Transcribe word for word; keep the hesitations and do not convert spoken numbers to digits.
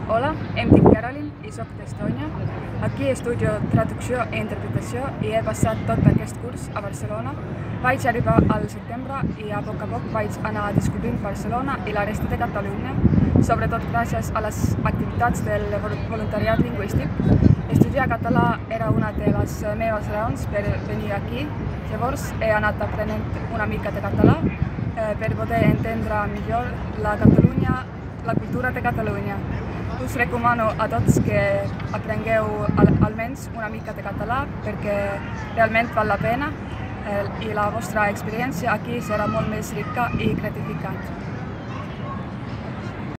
Hola, em dic Caroline i soc d'Estònia. Aquí estudio traducció i interpretació i he passat tot aquest curs a Barcelona. Vaig arribar al setembre i a poc a poc vaig anar descobrint Barcelona i la resta de Catalunya, sobretot gràcies a les activitats del voluntariat lingüístic. Estudiar català era una de les meves raons per venir aquí. Llavors he anat aprenent una mica de català eh, per poder entendre millor la Catalunya, la cultura de Catalunya. Us recomano a tots que aprengueu al, almenys una mica de català perquè realment val la pena eh, i la vostra experiència aquí serà molt més rica i gratificant.